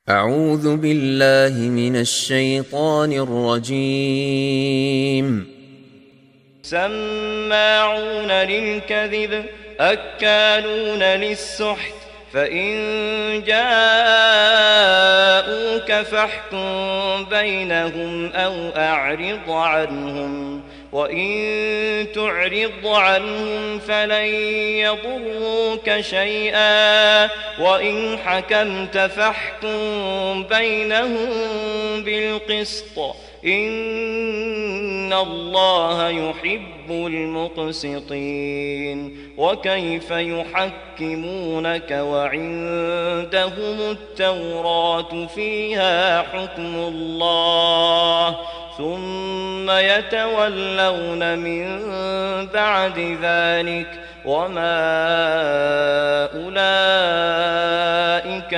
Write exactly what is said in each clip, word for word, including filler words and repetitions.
أعوذ بالله من الشيطان الرجيم. سماعون للكذب أكالون للسحت، فإن جاءوك فاحكم بينهم أو أعرض عنهم، وإن تعرض عنهم فلن يضروك شيئا، وإن حكمت فاحكم بينهم بالقسط، إن الله يحب المقسطين. وكيف يحكمونك وعندهم التوراة فيها حكم الله، ثم يتولون من بعد ذلك وما أولئك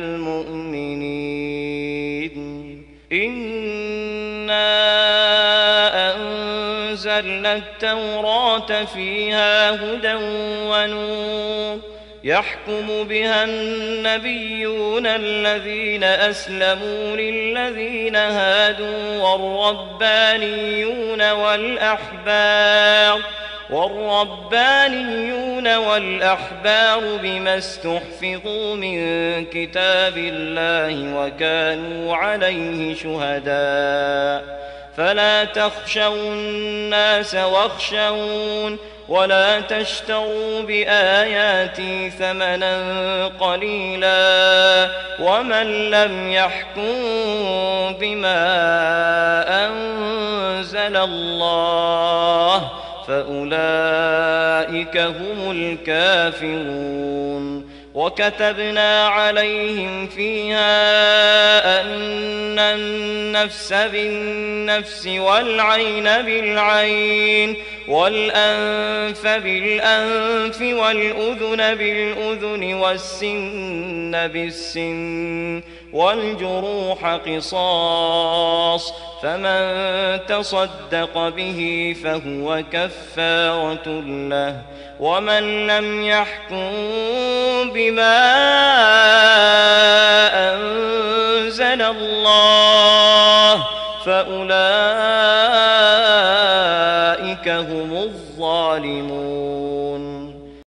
بالمؤمنين. إنا أنزلنا التوراة فيها هدى ونور، يحكم بها النبيون الذين أسلموا للذين هادوا والربانيون والأحبار والربانيون والأحبار بما استحفظوا من كتاب الله وكانوا عليه شهداء. فلا تخشوا الناس واخشون، ولا تشتروا بآياتي ثمنا قليلا، ومن لم يحكم بما أنزل الله فأولئك هم الكافرون. وكتبنا عليهم فيها أن النفس بالنفس والعين بالعين والأنف بالأنف والأذن بالأذن والسن بالسن والجروح قصاص، فمن تصدق به فهو كفارة له، ومن لم يحكم بما أنزل الله فأولئك هم الظالمون.